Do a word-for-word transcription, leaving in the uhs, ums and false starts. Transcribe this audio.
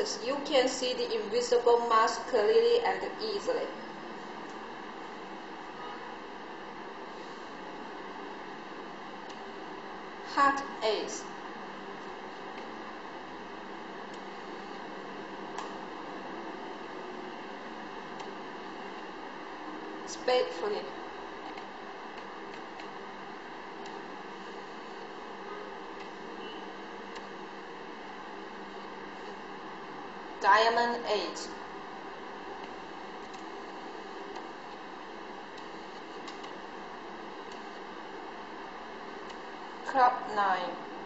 Thus, you can see the invisible mask clearly and easily. Heart ace. Spade flip. Diamond eight. Club nine.